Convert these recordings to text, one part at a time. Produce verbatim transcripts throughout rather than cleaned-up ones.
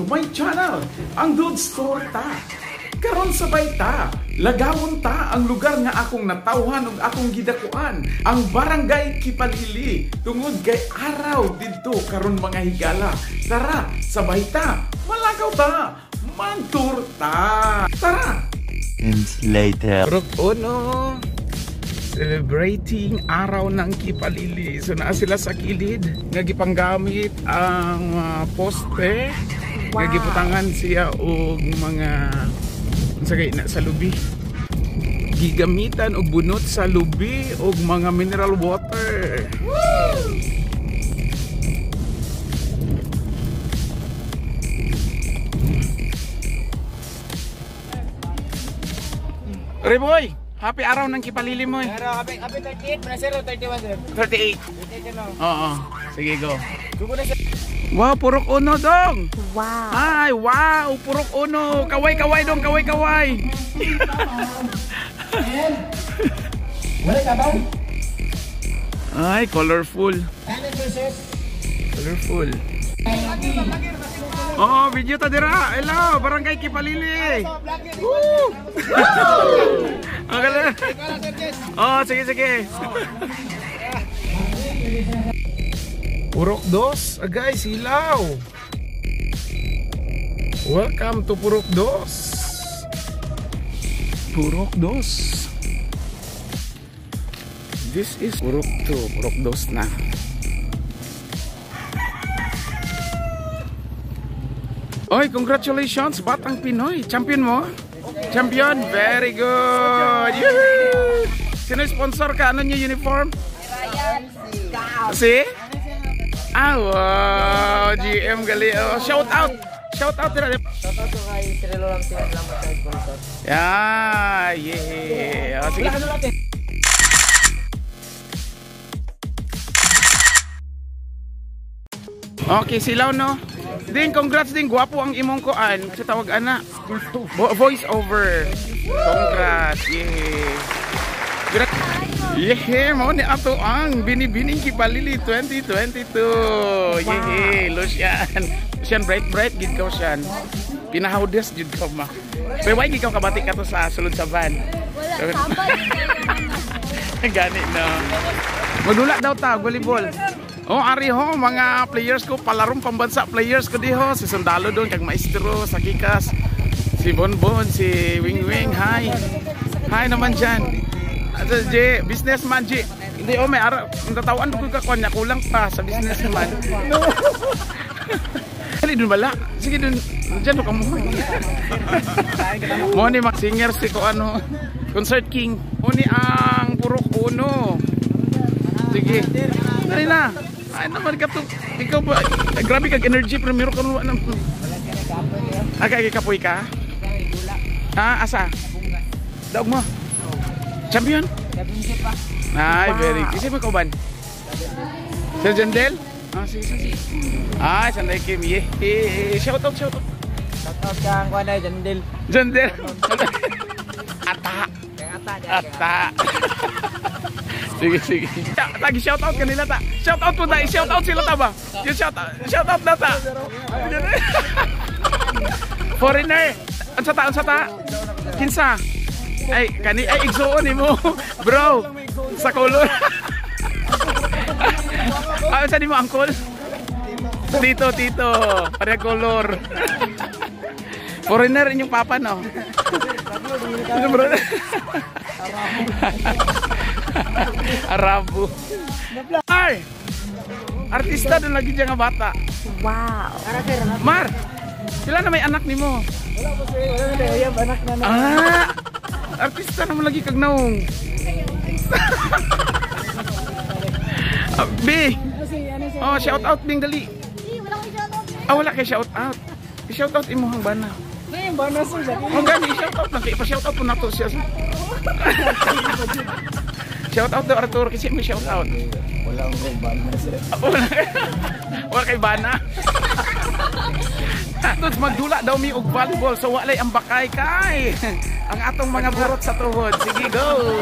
to my channel, ang Dudes Torta. Karon sabay ta, lagawon ta ang lugar nga akong natawhan ug akong gidakuan, ang Barangay Kipalili. Tungod kay araw didto karon mga higala. Tara, sabay ta, malagaw ta, mag-tour ta. Tara! And later. Group uno, celebrating araw ng Kipalili. So naa sila sa kilid, nga gipanggamit ang uh, poste, wow. Nga giputangan siya og mga sagay na sa lubi. Gigamitan og bunot sa lubi og mga mineral water. Woo! Reboy, happy araw ng Kipalili mo. Araw, happy, happy thirty-eight, zero thirty-one, sir. thirty-eight. thirty-eight, no? Oo, sige go. Dugo na, sir. Wow, purok uno dong. Wow. Ay, wow, purok uno. Kaway, kaway dong, kaway, kaway. Wala ka ba? Ay, colorful. Ano versus? Colorful. Oh, video ta dira. Hello, Barangay Kipalili. Woo! Ang galing. Oh, sige, sige. Purok dos, ah, guys, hilaw. Welcome to Purok dos. Purok dos. This is Purok two, Purok dos na. Oy, congratulations, Batang Pinoy. Champion mo? Champion, very good. Yoo! Sino sponsor ka? Ano niyo uniform? Si? Ah, wow, G M gali. Oh, shout out. Shout out din. Shout out to kay Cirilo lang sila. Salamat sa sponsor. Yeah, yeah. Oh, sige. Okay, silaw no. Din congrats din, gwapo ang imong kuan. Kasi tawag ana. Voice over. Congrats. Yeah. Yeah, mo ni ato ang Binibining Kipalili twenty twenty-two. Yeah, Lucian. Lucian bright bright gid ka siyan. Pinahaudes jud ka ma. Pero why gid ka kabati ka to sa sulod sa van? Wala sabay. Gani no. Magdula daw ta volleyball. Oh, ari ho mga players ko, palarong pambansa players ko diho, si Sundalo doon kag Maestro sa Kikas. Si Bonbon, si Wing Wing, hi. Hi naman diyan. Ano J, businessman J. Hindi oh, may ara, natawan ko ka kanya kulang pa sa businessman. Kali dun bala. Sige dun, diyan ka mo. Mo ni mga singer si ko ano, Concert King. Mo ni ang Purok Uno. Sige. Dali na. Ay naman ka to. Ikaw ba, grabe kag energy primero ka no. Agay kapoy ka. Ah, asa? Daog mo. Champion? Championship pa. Ay, very good. Kasi mo kauban? Sir Jandel? Ah, sige, sige. Ah, Sanday Kim. Yeah. Shout out, shout out. Shout out kang kuan ay Jandel. Jandel. Ata. Kang ata. Ata. Sige, sige. Lagi shout out kanila ta. Shout out po dai. Shout out sila ta ba? Yung shout out. Shout out na ta. Foreigner. Unsa ta, unsa ta? Kinsa? Ay, kani ay igsuon nimo. Bro, sa color. Ano sa nimo angkol? Tito, tito. Pare color. Foreigner inyong papa no. Ano bro? Arabo. Ay. Artista doon lagi diyan nga bata. Wow. Mar. Sila na may anak nimo. Wala po sir, wala na tayo, anak na na. Ah. Artista naman lagi kag naong. uh, B. Oh, shout out ding dali. Ah, wala kay shout out. I-shout out imo hang bana. May bana sir. Oh, gani shout out lang kay pa-shout out po nato siya. Shout out daw Arthur kasi may shout out. Wala akong bana sir. Wala. Wala kay bana. Tapos magdula daw mi og volleyball so walay ang bakay kay. Ang atong mga burot sa tuhod. Sige, go.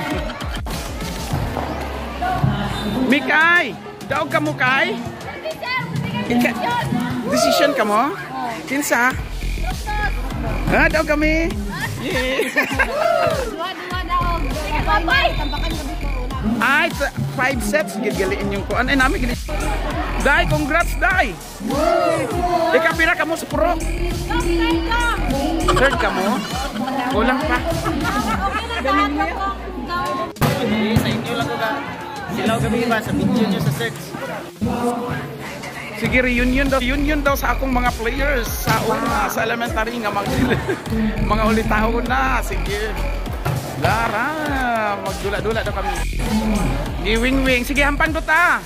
Mikay, daog ka mo kay? Ika, decision ka mo? Kinsa? Ah, daw kami. Yeah. Dua-dua daw. Babay. Tambakan gabi ko una. Ay, five sets gigiliin yung kuan. Ay, namin gili. Dai, congrats, Dai. Ikaw pira ka mo sa pro. Third ka mo? Kulang pa. Sa inyo lang ko ka. Silaw gabi ba sa video nyo sa search. Sige, reunion daw. Reunion daw sa akong mga players sa una, sa elementary nga mag mga ulit taon na. Sige. Lara, magdula-dula daw kami. Giwing-wing. Sige, hampan ko ta.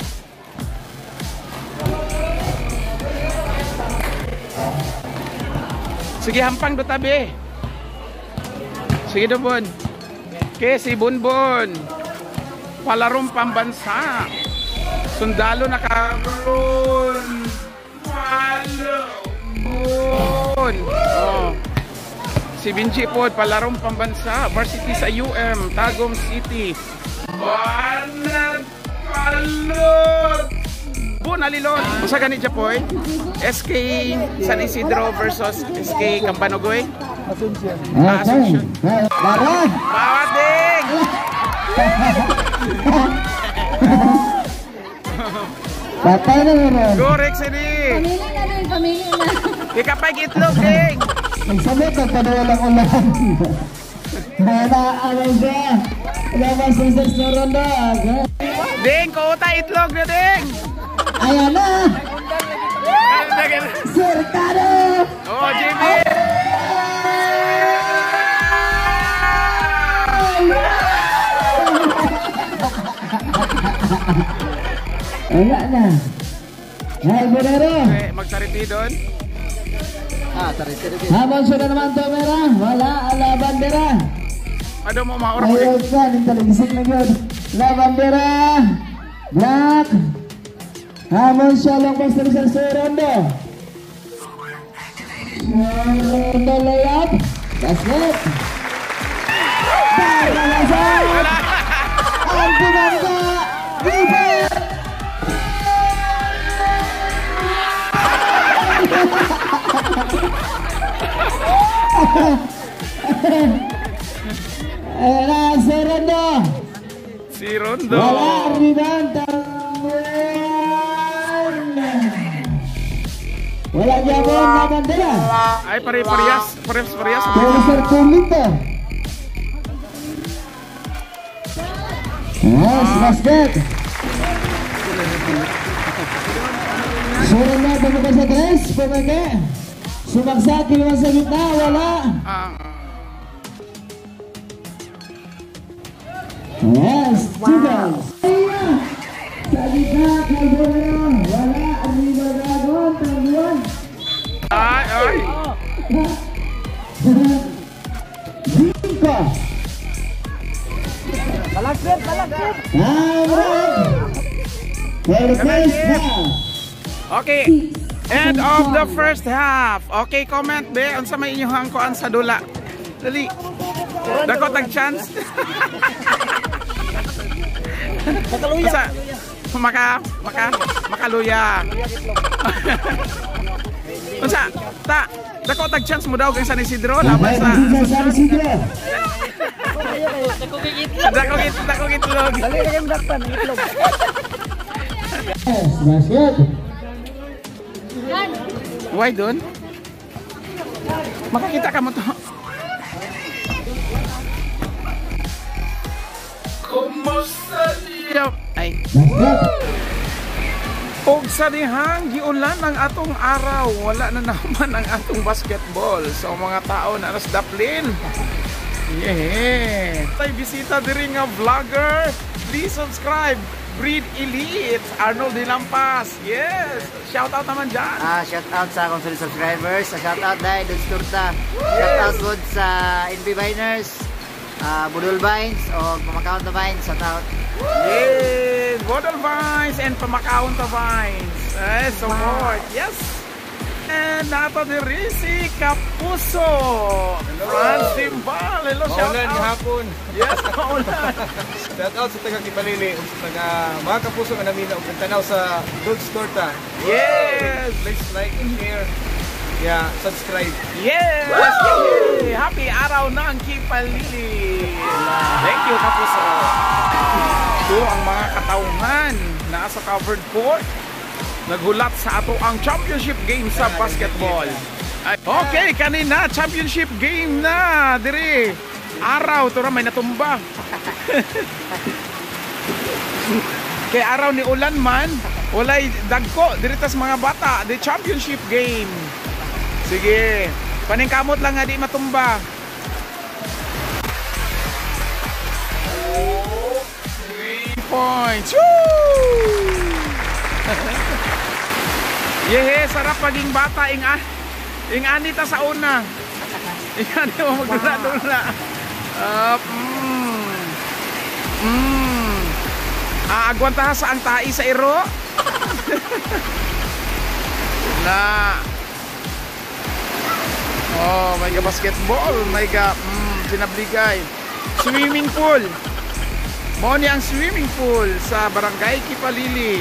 Sige, hampang do tabi. Sige do, Bon. Okay, si Bonbon. Palarong pambansa. Sundalo na karon. Palong. Oh. Si Vinci po, palarong pambansa. Varsity sa U M, Tagum City. Banat palong. Po nalilon. Usa gani siya po eh. S K San Isidro versus S K Campanogoy. Asunsyon. Ah, Asunsyon. Laban! Pawating! Patay na naman. Gorek sini. Pamilya na rin, pamilya na. Ikapay itlog, ding. Nagsabot ang padawalang ulan. Nanaan siya. Labas ng sa ronda. Ding, kuta itlog na, ding. Ayan na! Cercado! Oh, Jimmy. Wala na. Ay, Bonero. Okay, magtariti doon. Ah, tarit-tarit. Habang sudah naman to, Mera. Wala, ala bandera. Ano mo maurap Ayaw ulit? ka, nintaligisik na yun. La bandera. Black. Hamon siya lang basta sa Surondo. Surondo layap. Basket. Para lasal. Ang pinangga. River. Era Surondo. Si Rondo. Wala rebound. Wala jabon na bandera. Ay, pare-parehas. Parehas-parehas. Profesor Pulito. Yes, basket. Surondo pembuka sa tres, pembuka. Sumaksa, kiluan sa gitna, wala. Ah, Yes, two goals. Sa gitna, Calvero, wala. Arriba Dragon, Taguan. ay, ay. Cinco. Balagsit, balagsit. Alright. For the first half. Okay. End of the first half. Okay, comment be. Unsa may inyong kuan sa dula? Dali. Dako tag chance. Makaluya. Unsa? Maka maka makaluya. Unsa? Ta. Dako tag chance mo daw kang San Isidro laban Laban sa sa San Isidro. Dako git dako gitlog. Dali na kayong dakpan, itlog. Yes, basket. Yan. Why doon? Makakita ka mo to. Kumusta niya? Ay. Basket. Og sa dihang giulan ang atong araw, wala na naman ang atong basketball. So mga tao na nas daplin. Yeah. Tay bisita diri nga vlogger. Please subscribe. Breed Elite, Arnold Dilampas. Yes. Shout out naman dyan. Ah, shout out sa akong solid subscribers. Shout out dahil Dudes Turta. Shout out good sa N B Viners, uh, Budol Vines o Pamakaon na Vines. Shout out. Yes. Bodol Vines and Pamakaon ta Vines. Eh, support. Yes. And nato diri si Kapuso. Franz Timbal. Hello, shout Maulan out. hapon. Yes, maulan. Shout out sa taga Kibalili, ug sa taga mga kapuso nga namin og tanaw sa Dudes Torta. Yes. Please like and share. Yeah, subscribe. Yes! Yay! Happy araw ng Kipalili! Thank you, Kapuso! Ito ang mga katauhan na sa covered court. Naghulat sa ato ang championship game sa basketball. Okay, kanina, championship game na! Dire! Araw, ito may natumba. Kay araw ni ulan man, walay dagko, diritas mga bata, the championship game. Sige, paningkamot lang nga di matumba. Three points. Woo! Yehe, sarap paging bata. Inga, inganita sa una. Inganita mo magdula-dula. Up. Mm. Mm. Aagwantaha sa ang tai sa iro. Na. Oh, may ga basketball, may ga mm, pinabligay. Swimming pool. Mo ni ang swimming pool sa Barangay Kipalili.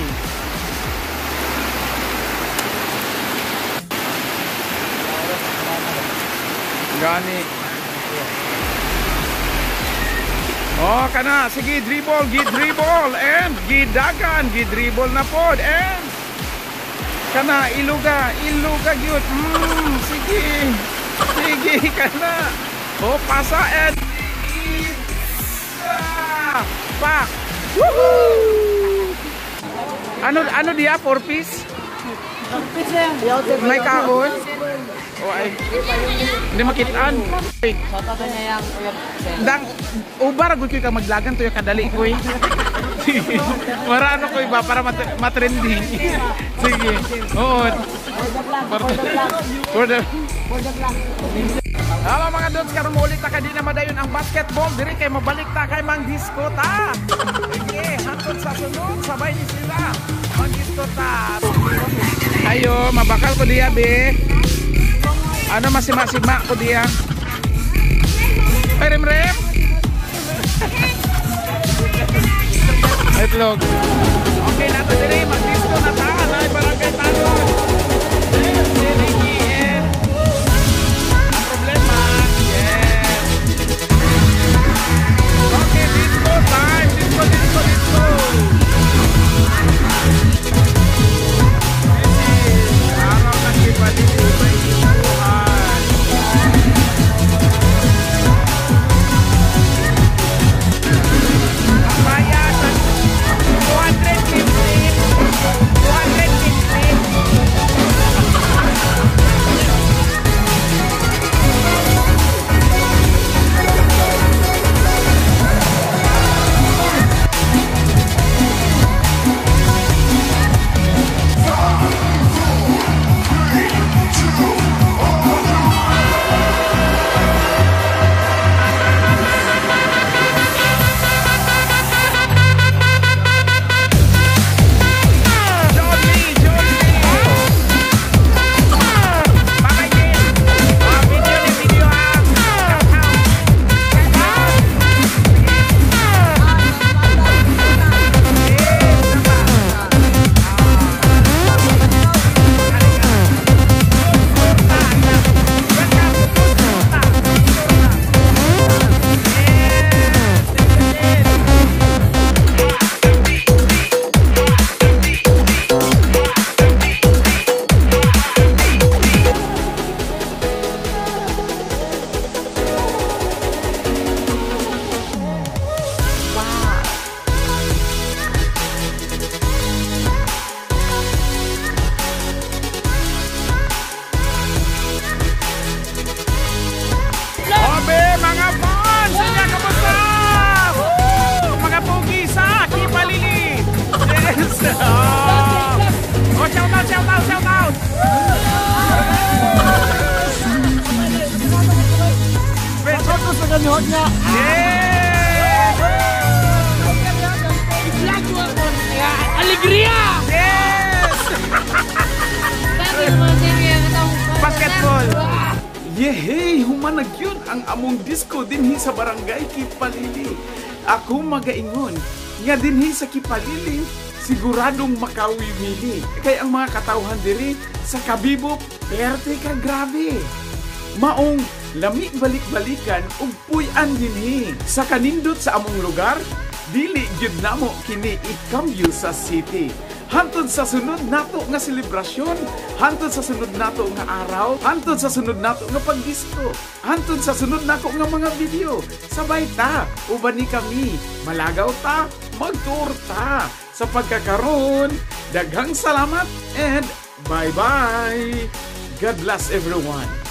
Gani. Oh, kana sige dribble, gi dribble and gidagan, gi dribble na pod and kana iluga, iluga gyud. Mm, sige. Sige kana. Oh, pasa and pak. Woohoo! Ano ano dia four piece? May kahon. Oh, ay. Hindi makitaan. Dang ubar gud ka maglagan to yung kadali ko eh. Marano ko iba para mat matrending. Sige. Oo. For the Halo mga dudes, karon mo ulit ta kay di na madayon ang basketball diri kay mabalik ta kay mang disco ta. Sige, hangtod sa sunod sabay ni sila. Mang disco ta. Ayo, mabakal ko diya be. Ano masima-sima ko diya. Ay, rem-rem. Itlog. Okay, nato diri mag-disco na ta. Ay, barangay talon. Sige, eh. Ang problema. Yes. Okay, disco time. Disco, disco, disco. Araw na Kipalili. Alegria! Yes! Basketball! Yehey! Humanag yun ang among disco dinhi sa Barangay Kipalili. Ako magaingon nga dinhi sa Kipalili siguradong makawimili. Kaya ang mga katawhan diri sa kabibok, perte ka grabe. Maong lami balik-balikan ug puy-an dinhi sa kanindot sa among lugar, dili gyud namo kini ikambyo sa city. Hantod sa sunod nato nga selebrasyon, hantod sa sunod nato nga araw, hantod sa sunod nato nga pagdisko, hantod sa sunod nako nga mga video. Sabay ta, uban ni kami, malagaw ta, magtour ta. Sa pagkakaroon, daghang salamat and bye-bye. God bless everyone.